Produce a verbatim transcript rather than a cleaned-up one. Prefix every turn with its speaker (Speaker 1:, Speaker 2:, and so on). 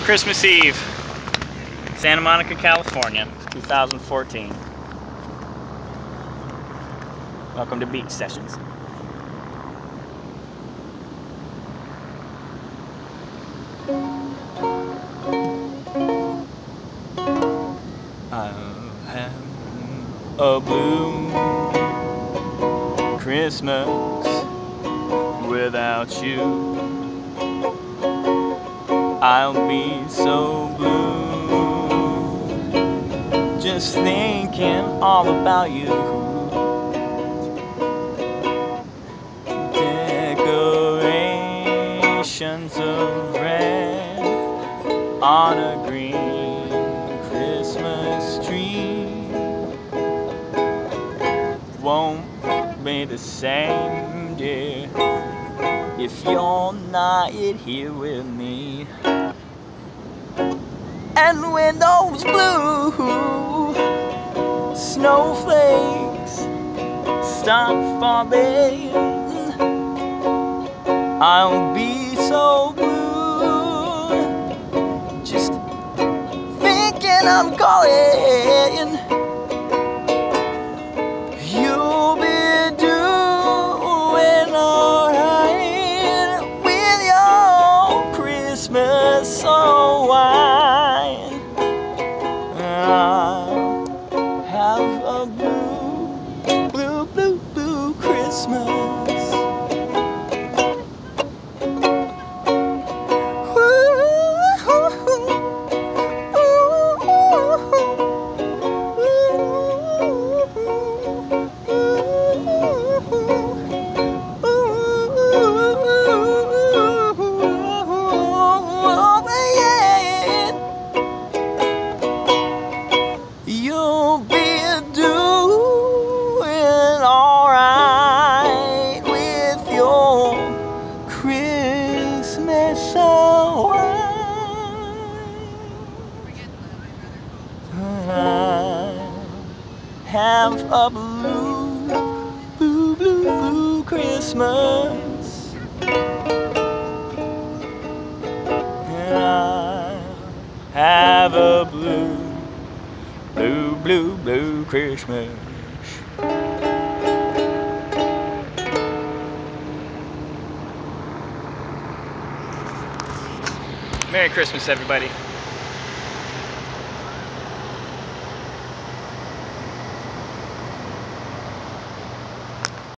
Speaker 1: Christmas Eve, Santa Monica, California, two thousand fourteen. Welcome to Beach Sessions. I'll have a blue Christmas without you. I'll be so blue just thinking all about you. Decorations of red on a green Christmas tree won't be the same, dear, if you're not here with me. And when those blue snowflakes stop falling, I'll be so blue just thinking I'm calling. You'll be doing alright with your Christmas so white. I'll have a blue, blue, blue, blue Christmas. You'll be doing alright with your Christmas so have a blue, blue, blue, blue Christmas. And I'll have a blue, blue, blue, blue Christmas. Merry Christmas, everybody.